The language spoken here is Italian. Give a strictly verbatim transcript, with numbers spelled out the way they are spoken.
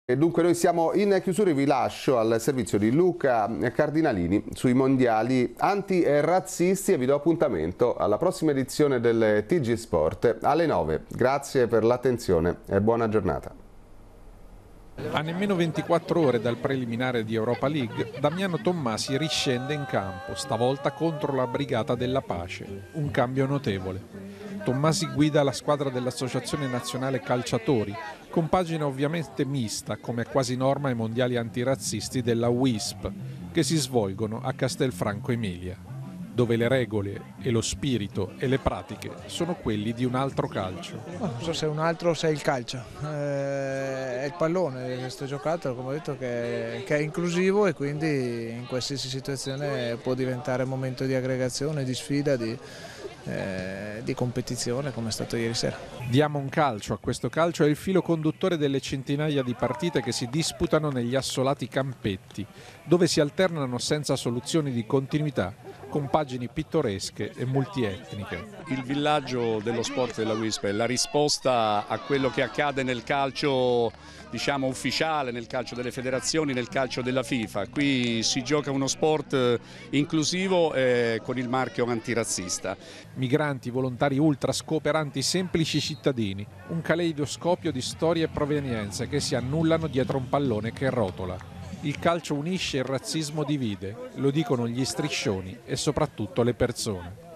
E dunque noi siamo in chiusura e vi lascio al servizio di Luca Cardinalini sui mondiali antirazzisti e vi do appuntamento alla prossima edizione del T G Sport alle nove. Grazie per l'attenzione e buona giornata. A nemmeno ventiquattro ore dal preliminare di Europa League, Damiano Tommasi riscende in campo, stavolta contro la Brigata della Pace. Un cambio notevole. Tommasi guida la squadra dell'Associazione Nazionale Calciatori, con pagina ovviamente mista, come è quasi norma ai mondiali antirazzisti della W I S P, che si svolgono a Castelfranco Emilia, dove le regole e lo spirito e le pratiche sono quelli di un altro calcio. Non so se è un altro o se è il calcio, eh, è il pallone, questo giocattolo, come ho detto, che, che è inclusivo e quindi in qualsiasi situazione può diventare momento di aggregazione, di sfida, di, eh, di competizione come è stato ieri sera. Diamo un calcio a questo calcio, è il filo conduttore delle centinaia di partite che si disputano negli assolati campetti, dove si alternano senza soluzioni di continuità con pagine pittoresche e multietniche. Il villaggio dello sport della W I S P è la risposta a quello che accade nel calcio, diciamo, ufficiale, nel calcio delle federazioni, nel calcio della FIFA. Qui si gioca uno sport inclusivo eh, con il marchio antirazzista. Migranti, volontari ultra, scooperanti, semplici cittadini, un caleidoscopio di storie e provenienze che si annullano dietro un pallone che rotola. Il calcio unisce, il razzismo divide, lo dicono gli striscioni e soprattutto le persone.